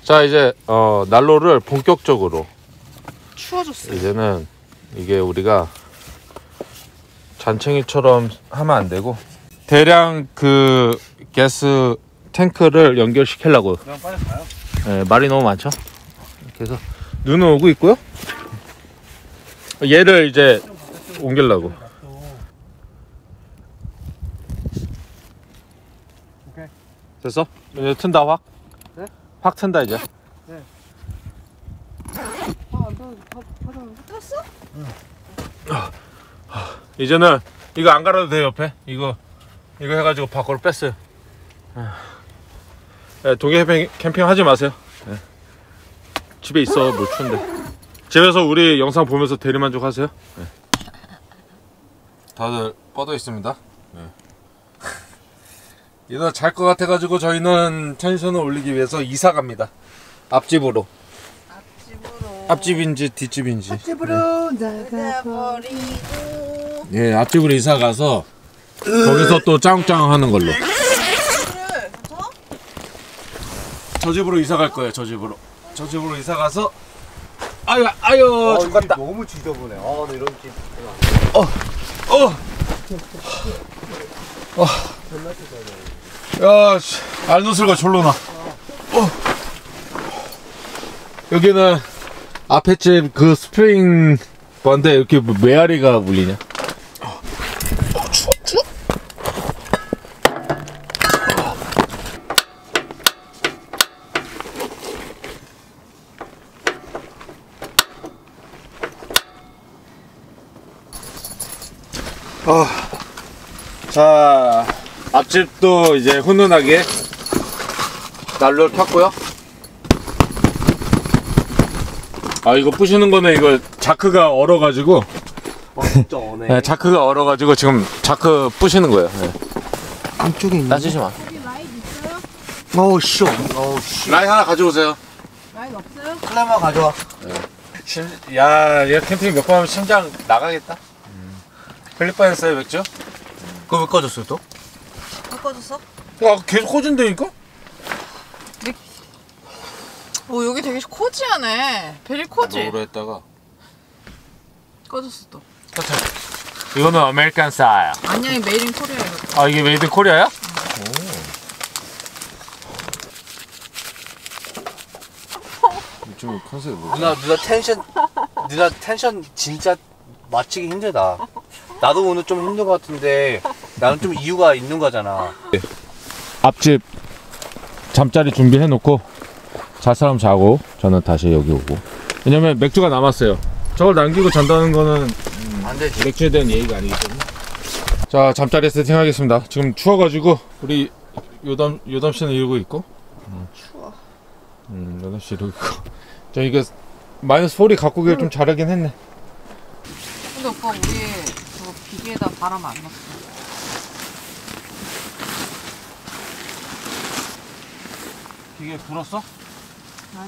자 이제 난로를 본격적으로 추워졌어요. 이제는 이게 우리가 잔챙이처럼 하면 안 되고 대량 그 가스 탱크를 연결시키려고. 그냥 빨리 가요. 네, 말이 너무 많죠. 그래서 눈은 오고 있고요. 얘를 이제 옮기려고. 오케이. 됐어? 이제 튼다 확? 네? 확 튼다 이제. 네. 탔어? 이제는 이거 안 갈아도 돼요. 옆에 이거 해가지고 밖으로 뺐어요. 네, 동해 캠핑 하지 마세요. 네. 집에 있어. 뭘 추운데. 집에서 우리 영상 보면서 대리만족 하세요. 네. 다들 뻗어 있습니다. 네. 이거 잘 것 같아가지고 저희는 텐션을 올리기 위해서 이사 갑니다. 앞집으로. 앞집인지 뒷집인지. 앞집으로 나가버리고. 예, 앞집으로 이사 가서 거기서 또 짱짱 하는 걸로. 저 집으로 이사 갈 거예요. 저 집으로 이사 가서. 아유 죽겠다. 너무 지저분해. 나 이런 집. 야, 알노슬과 졸로나. 여기는 앞에 집 그 스프링 건데 이렇게 메아리가 물리냐? 추워. 자, 앞집도 이제 훈훈하게 난로를 켰고요. 이거 부시는 거는 이거 자크가 얼어가지고. 진짜 어네. 네, 자크가 얼어가지고 지금 자크 부시는 거예요. 네. 안쪽에 있는. 따지지 마. 여기 라인 있어요? 어우 씨. 라인 하나 가져오세요. 라인 없어요? 클레마 가져와. 야, 얘 캠핑 몇 번 하면 심장 나가겠다. 흘릴 뻔했어요, 맥주? 그거 왜 꺼졌어요 또? 바꿔줬어? 계속 꽂은다니까? 오 여기 되게 코지하네. 베리 코지. 뭐로 했다가. 꺼졌어 또. 이거는 아메리칸 스타일. 아니야 이 메이드 인 코리아 이거. 이게 메이드 인 코리아야? 좀 컨셉이 뭐야? 누나 텐션 진짜 맞추기 힘들다. 나도 오늘 좀 힘든 것 같은데 나는 좀 이유가 있는 거잖아. 앞집 잠자리 준비해놓고 잘 사람 자고 저는 다시 여기 오고. 왜냐면 맥주가 남았어요. 저걸 남기고 잔다는 거는 안 되지. 맥주에 대한 예의가 아니기 때문에. 자, 잠자리 세팅하겠습니다. 지금 추워가지고 우리 요담 씨는 이러고 있고. 추워. 요담 씨 이러고 있고. 저 이게 마이너스 4이 가꾸기를 좀 잘하긴 했네. 근데 오빠 우리 그거 비계에다 바람 안 넣었어. 이게 불었어? 아니?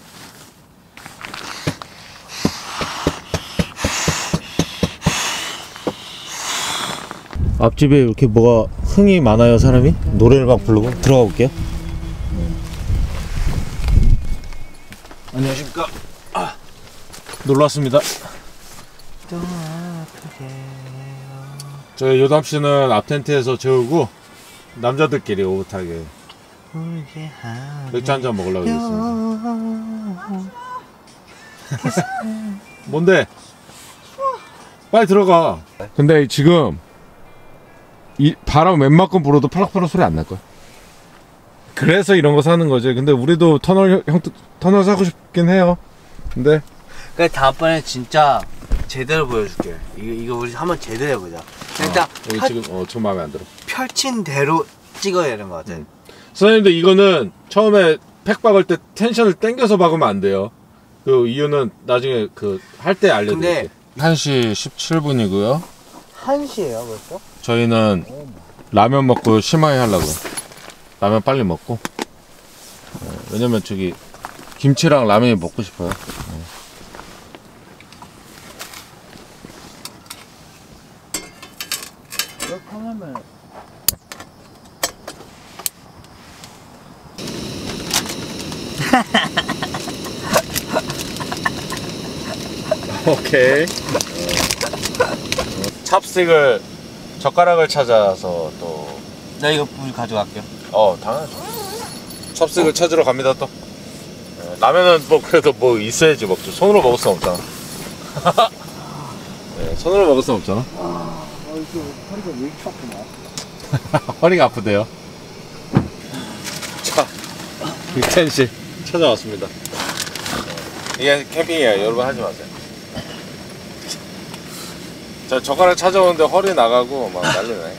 앞집에 이렇게 뭐가 흥이 많아요. 사람이 노래를 막 부르고. 들어가 볼게요. 안녕하십니까. 놀러 왔습니다. 저희 요담 씨는 앞 텐트에서 재우고 남자들끼리 오붓하게 맥주 한잔 먹으려고 했습니다. 뭔데? 빨리 들어가. 근데 지금 이 바람 웬만큼 불어도 팔락팔락 소리 안 날 거야. 그래서 이런 거 사는 거지. 근데 우리도 터널 사고 싶긴 해요. 근데 그러니까 다음번에 진짜 제대로 보여줄게. 이거 우리 한번 제대로 해보자. 일단 여기 지금 마음에 안 들어. 펼친 대로 찍어야 되는 거 같아. 선생님들 이거는 처음에 팩 박을 때 텐션을 땡겨서 박으면 안 돼요. 그 이유는 나중에 그 할 때 알려드릴게요. 1시 17분이고요. 1시에요 벌써? 저희는 라면 먹고 심하게 하려고요. 라면 빨리 먹고. 왜냐면 저기 김치랑 라면이 먹고 싶어요. 이렇게 하면 오케이. 찹스틱을 젓가락을 찾아서 또. 나 이거 물 가져갈게요. 당연하죠. 찹스틱을 찾으러 갑니다 또. 라면은 뭐 그래도 뭐 있어야지 먹죠. 손으로 먹을 수 없잖아. 네, 손으로 먹을 수 없잖아. 이거 허리가 왜 이렇게 아프냐? 허리가 아프대요. 자, 유텐실 찾아왔습니다. 이게 캠핑이에요. 여러분 하지 마세요. 저 젓가락 찾아오는데 허리 나가고 막 난리네.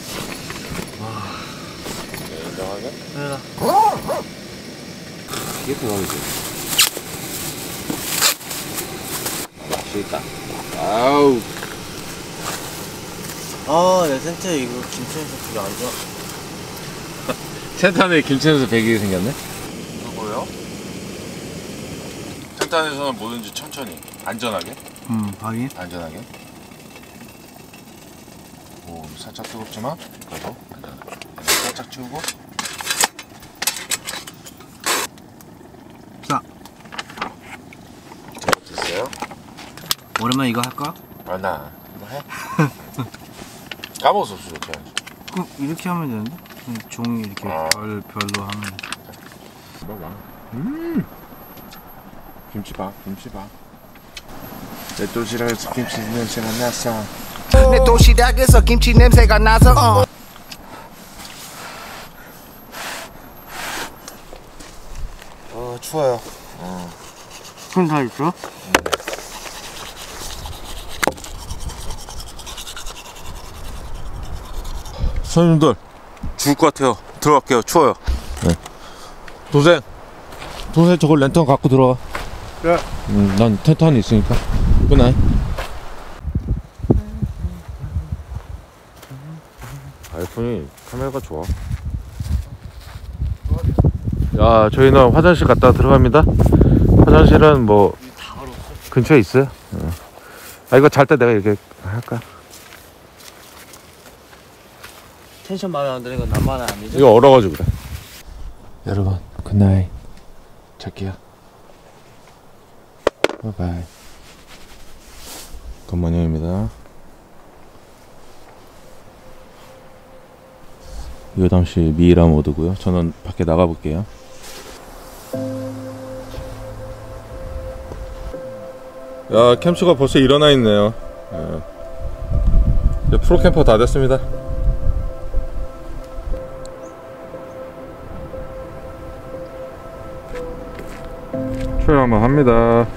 인정하게? 그래. 이게 또 나오지. 맛있다. 아우. 내 텐트 이거 김치에서 되게 안 좋아. 텐트 안에 김치에서 베기게 생겼네? 뭐요? 텐트 안에서는 뭐든지 천천히, 안전하게. 확인. 안전하게. 오, 살짝 뜨겁지만 그래도 안전하게. 살짝 치우고. 자. 됐어요? 오랜만에 이거 할까? 나 이거 해. 까먹었어, 수저. 그럼 이렇게 하면 되는데? 종이 이렇게 별로 하면. 먹어. 김치밥, 김치밥. 내 도시락에서 김치 냄새가 났어. 내 도시락에서 김치 냄새가 나서 추워요. 그럼 다 있어? 손님들 죽을 것 같아요. 들어갈게요. 추워요. 네. 도생 저걸 랜턴 갖고 들어와. 그래. 난 텐트 안에 있으니까. 굿나잇. 아이폰이 카메라가 좋아. 야, 저희는 화장실 갔다 들어갑니다. 화장실은 뭐 근처에 있어요. 이거 잘 때 내가 이렇게 할까? 텐션 마음에 안 드는 건 나만 아니죠? 이거 얼어가지고 그래. 여러분, 굿나잇. 잘게요. 바이바이. 건만영입니다. 이거 당시 미이라 모드고요. 저는 밖에 나가볼게요. 야, 캠프가 벌써 일어나 있네요. 이제 프로캠퍼 다 됐습니다. 촬영 한번 합니다.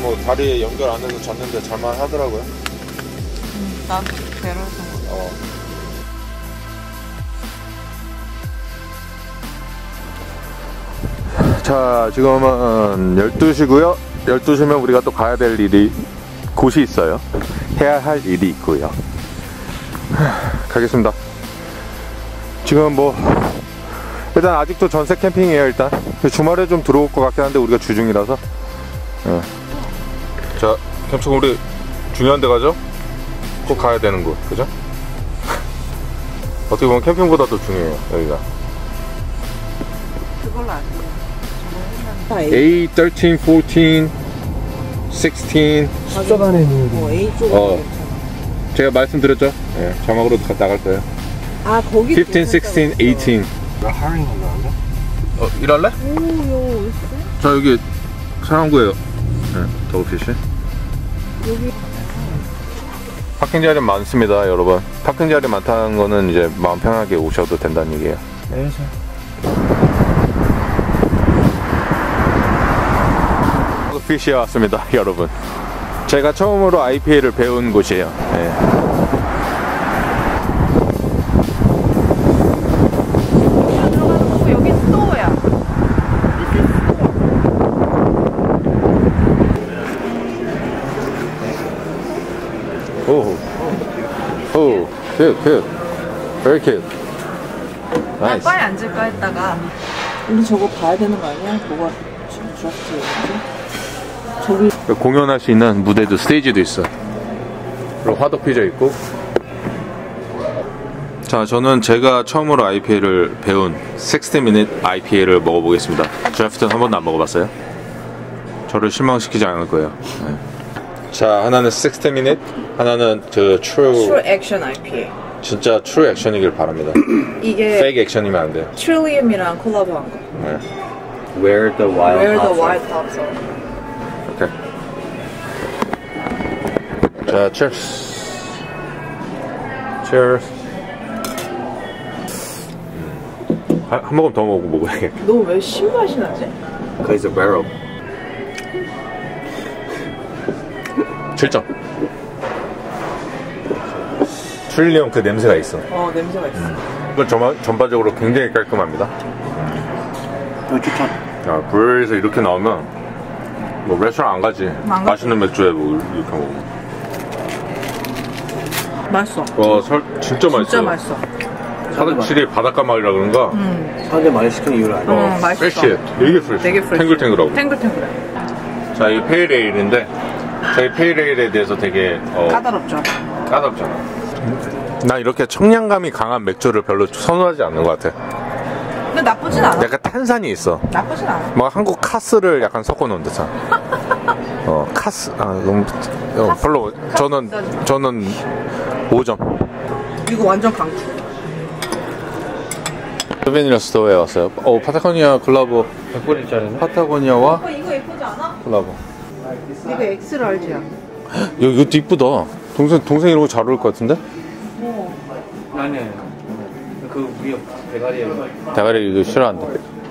뭐 다리에 연결 안 해서 잤는데 잘만 하더라고요. 나도 배를 서 자, 지금은 12시고요. 12시면 우리가 또 가야 될 곳이 있어요. 해야 할 일이 있고요. 가겠습니다. 지금 뭐 일단 아직도 전세 캠핑이에요. 일단 주말에 좀 들어올 것 같긴 한데 우리가 주중이라서. 자, 캠핑 우리 중요한 데 가죠? 꼭 가야 되는 곳, 그죠? 어떻게 보면 캠핑보다 더 중요해요, 여기가. 그걸로 안 돼. 8, 13, 14, 16. 수족안에 있는 A 쪽은 어. 괜찮아. 제가 말씀드렸죠? 예, 자막으로 나갈 거예요. 아 거기 15, 16, 18. 나 하링 나온다? 일할래? 오요 저 여기 사랑구예요. 네, 더우피시. 여기 파킹 자리 많습니다, 여러분. 파킹 자리 많다는 거는 이제 마음 편하게 오셔도 된다는 얘기예요. 네. 피시에 왔습니다, 여러분. 제가 처음으로 IPA를 배운 곳이에요. 네. 여기 스토어야. 오, 오, cute, cute, very cute. Nice. 바에 앉을까 했다가 우리 저거 봐야 되는 거 아니야? 뭐가 드라프트 저기 공연할 수 있는 무대도 스테이지도 있어. 그리고 화도 피져 있고. 자, 저는 제가 처음으로 IPA를 배운 60minute IPA를 먹어보겠습니다. 드래프트는 한 번도 안 먹어봤어요. 저를 실망시키지 않을 거예요. 네. 자, 하나는 60minute, 하나는 그 True Action IPA. 진짜 true action이길 바랍니다. 이게 fake action이면 안 돼요. 트릴리움이랑 콜라보한 거. 네. Where the wild Where the hops are. Wild Hops are. 오케이. 자, cheers. cheers. 한 모금 더 먹어야겠다. 너 왜 신맛이 나지? Cause the barrel. 7점. 트릴리움 그 냄새가 있어. 냄새가 있어. 이건 전반적으로 굉장히 깔끔합니다. 추천. 야, 브루에서 이렇게 나오면 뭐 레스토랑 안 가지. 가지. 맛있는 맥주에 뭐 이렇게 먹으면. 맛있어. 진짜 맛있어. 진짜 맛있어. 확실히 바닷가 맛이라 그런가? 사람들 많이 시키는 이유를 알아. 맛있어. 프레쉬해. 되게 프레쉬. 되게 프레쉬. 탱글탱글하고. 탱글탱글해. 자, 이 페일에일인데 저희 페일에일에 대해서 되게 까다롭죠. 까다롭잖아. 난 이렇게 청량감이 강한 맥주를 별로 선호하지 않는 것 같아. 근데 나쁘진 않아. 약간 탄산이 있어. 나쁘진 않아. 막 한국 카스를 약간 섞어 놓은 듯한. 카스. 너무 별로. 저는 5점. 이거 완전 강추. 스베니라 스토어에 왔어요. 파타고니아 글라보. 100불짜리네. 파타고니아와 이거 예쁘지 않아? 글라보. 이거 엑스라지야. 이것도 이쁘다. 동생 이런 거 잘 어울릴 것 같은데? 아니. 그 위에 대가리에. 대가리 이거 싫어한다.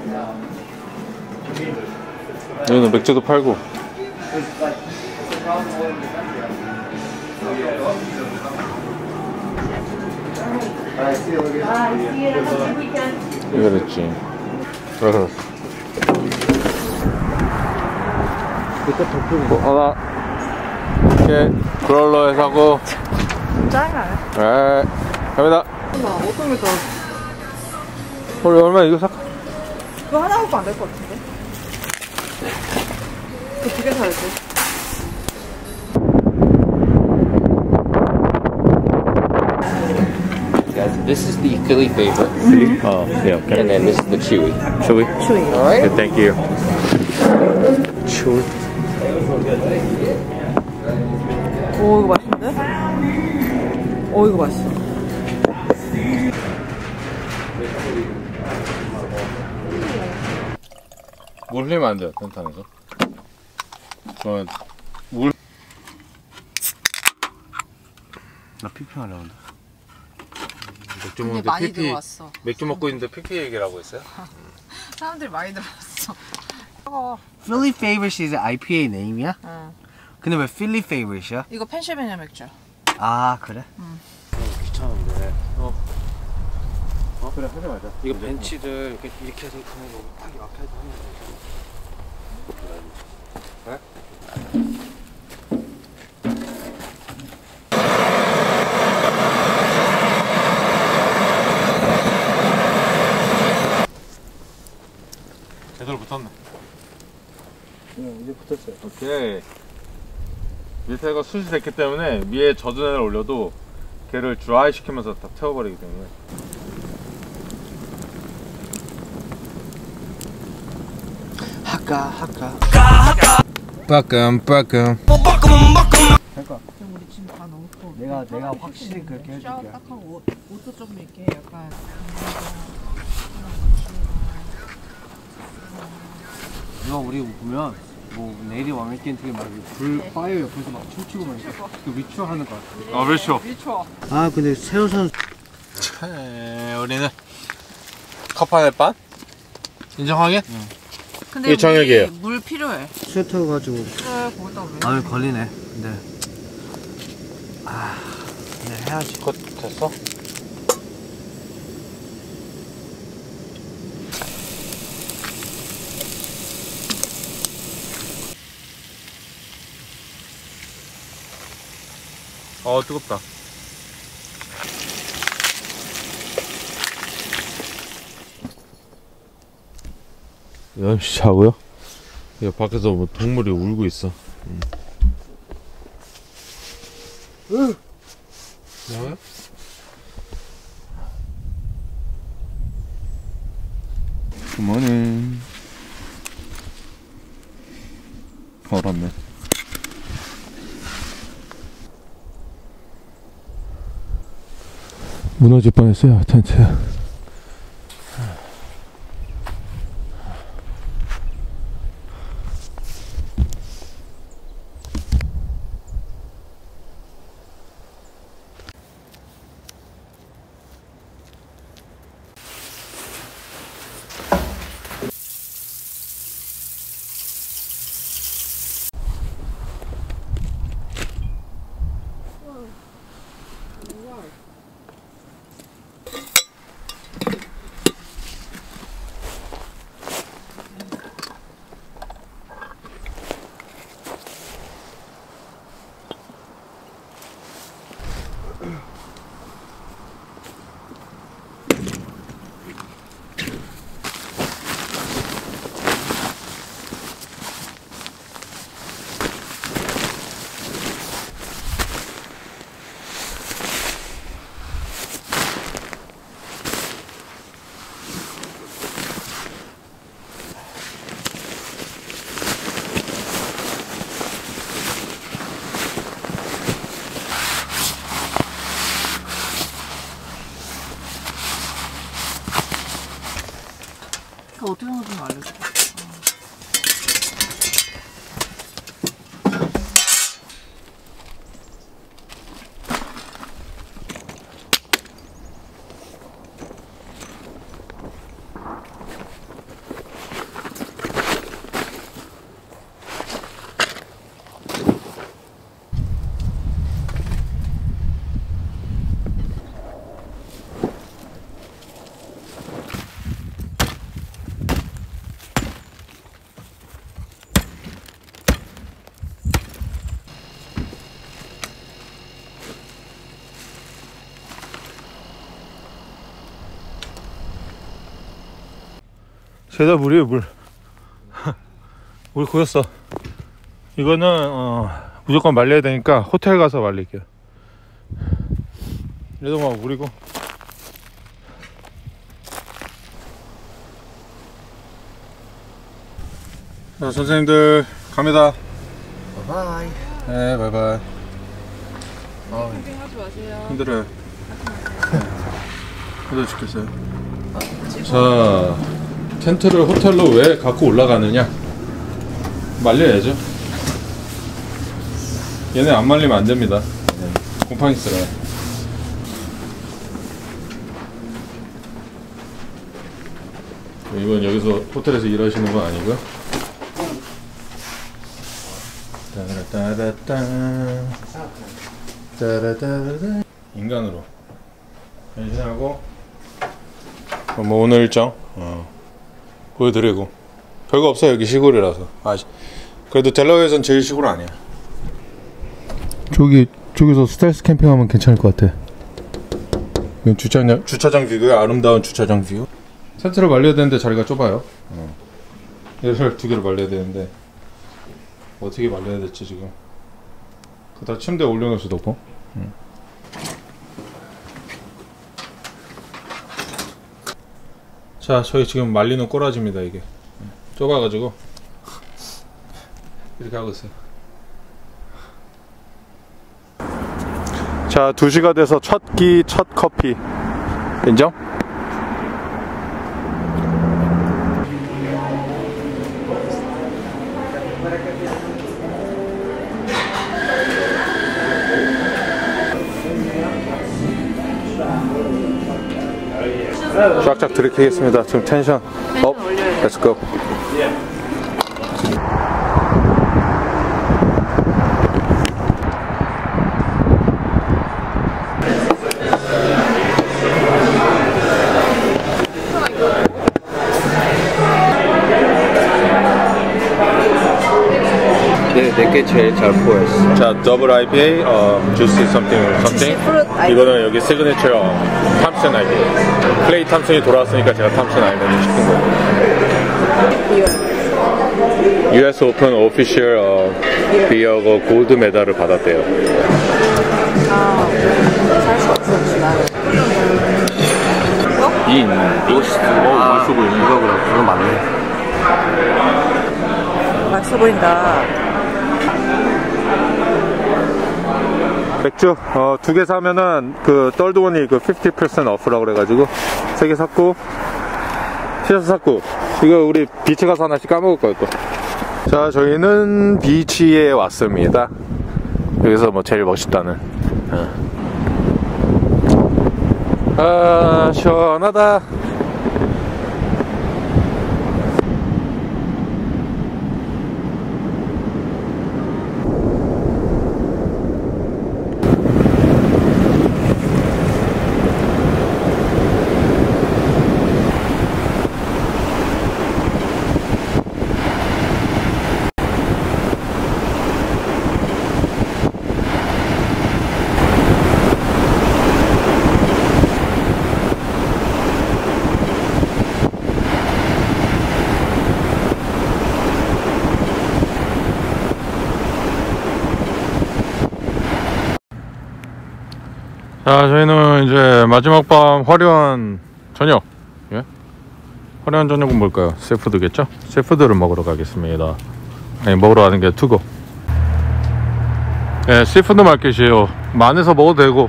여기는 맥주도 팔고. 이거 그랬지. 그래서 하나 이렇게 그롤러에 사고. 짜증나네. 네, 갑니다. 어떤 게 더? 우리 얼마 이거 살까? 그거 하나 갖고 안 될 것 같은데? 그 두 개 사야지. This is the Philly favorite, Yeah, okay. and then this is the chewy. Chewy. 추위. Okay, thank you. Chewy. 오 이거 맛있는데? 오 이거 맛있어. 물 흘리면 안 돼요, 텐탄에서. 저는 물. 나 피피하려고 한다. 맥주 근데 먹는데 많이 피피. 들어왔어. 맥주 먹고 있는데 피피 얘기라고 했어요? 사람들이 많이 들어왔어. Philly favorite is an IPA name이야? 응. 근데 왜 필리 페이버릿이야? 이거 펜실베니아 맥주. 아 그래? 귀찮은데. 그래 하지 말자. 이거 벤치를 이렇게 해서 그냥 여기 딱 이렇게 해서 하면 되지. 그래? 제대로 붙었네. 이제 붙었어요. 오케이. 밑에가 숯이 됐기 때문에 위에 젖은 애를 올려도 걔를 드라이 시키면서 다 태워버리기 때문에. 하까. 빠끔. 그러니까 우리 지금 다 너무 커. 내가 확실히 그렇게 해줄게. 딱 하고 옷도 좀 이렇게 약간. 이거 우리 보면 뭐 내일이 왕의 게임트기 막 불 파이어 옆에서 막 춤추고 막 그 리추얼하는 것 같아. 아, 그렇죠. 미쳐. 아 근데 새우 선수 우리는 컵하늘 반? 인정하게? 근데 이게 정액이에요. 우리 물 필요해. 스웨터 가지고. 그래 거기다 왜? 아 걸리네. 근데 근데 해야지. 곧 됐어? 뜨겁다. 자고요? 야, 밖에서 뭐 동물이 울고 있어. 나와요? 굿모닝. 얼었네. 무너질 뻔했어요, 텐트. 그 어떻게 하는지 좀 알려줘. 죄다 물이에요, 물. 물 고였어. 이거는 무조건 말려야 되니까 호텔 가서 말릴게요. 얘도 막 물이고. 자, 선생님들 갑니다. 바이. 네, 바이바이. 캠핑하지 마세요. 힘들어요. 네. 힘들어 죽겠어요. 자, 텐트를 호텔로 왜 갖고 올라가느냐? 말려야죠. 얘네 안 말리면 안 됩니다. 곰팡이 쓸어요. 이건 여기서 호텔에서 일하시는 건 아니고요. 따다딴 따라따라따 인간으로 변신하고 뭐 오늘 일정 보여드리고 별거 없어. 여기 시골이라서. 그래도 델라웨어에선 제일 시골 아니야. 저기서 스텔스 캠핑하면 괜찮을 것 같아. 이건 주차장 뷰고요. 아름다운 주차장 뷰. 텐트를 말려야 되는데 자리가 좁아요. 얘를 두 개를 말려야 되는데 어떻게 말려야 될지 지금. 그다 침대에 올려놓을 수도 없고. 자, 저희 지금 말리는 꼬라지입니다. 이게 좁아가지고 이렇게 하고 있어요. 자, 2시가 돼서 첫 끼, 첫 커피. 인정? 쫙쫙 들이키겠습니다. 지금 텐션 업. Let's go. 내게 제일 잘 보였어. 자, 더블 IPA, 주시 something. 이거는 여기 시그니처 탐슨 IPA. 클레이 탐슨이 돌아왔으니까 제가 탐슨 IPA를 시킨 거예요. US 오픈 오피셜 비어고 골드 메달을 받았대요. 살 수 없었지 나는. 맛있어 보이네. 이거 그거 맞네. 맛있어 보인다. 맥주 2개 사면은 그 떨드원이 그 50% 오프라고 그래가지고 3개 샀고 시셔서 샀고 이거 우리 비치 가서 하나씩 까먹을 거예요 또. 자, 저희는 비치에 왔습니다. 여기서 뭐 제일 멋있다는 시원하다. 자, 저희는 이제 마지막 밤 화려한 저녁. 예? 화려한 저녁은 뭘까요? 세푸드겠죠? 세푸드를 먹으러 가겠습니다. 아니, 먹으러 가는 게 투고. 예, 시푸드 마켓이에요. 만에서 먹어도 되고.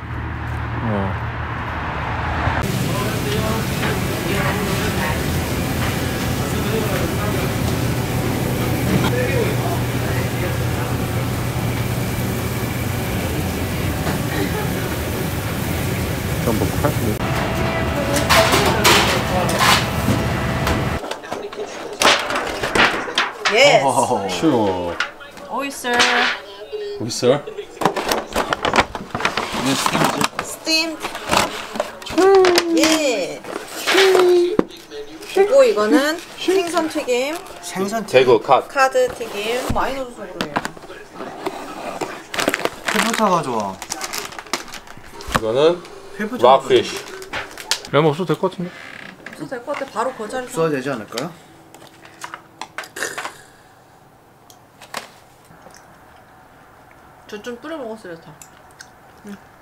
Yes. Sure. Oyster. Oyster? Steamed. 예. 그리고 이거는 생선 튀김, 대구 컷. 카드 튀김. 많이 넣어서 그래요. 회부사가 좋아. 이거는 락피쉬. 레몬 없어도 될 것 같은데? 써도 될 것 같아. 바로 그 자리 써야 되지 않을까요? 저좀 뿌려 먹었어요 다.